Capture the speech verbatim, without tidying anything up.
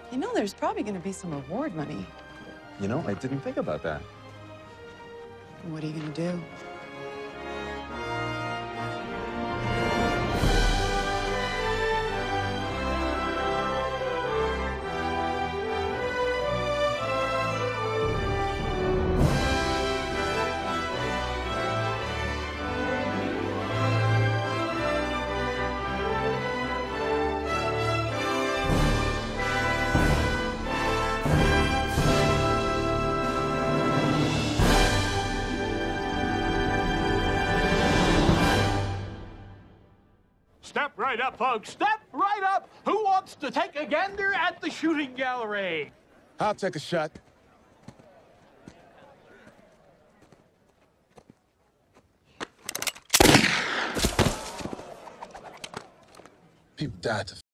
You know, there's probably going to be some reward money. You know, I didn't think about that. What are you going to do? Step right up, folks. Step right up. Who wants to take a gander at the shooting gallery? I'll take a shot. People died to